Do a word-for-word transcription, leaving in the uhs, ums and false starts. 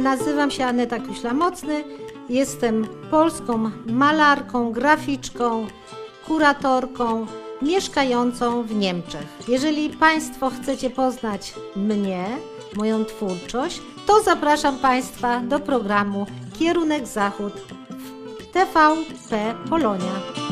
nazywam się Aneta Kuśla-Mocny. Jestem polską malarką, graficzką, kuratorką mieszkającą w Niemczech. Jeżeli Państwo chcecie poznać mnie, moją twórczość, to zapraszam Państwa do programu Kierunek Zachód w T V P Polonia.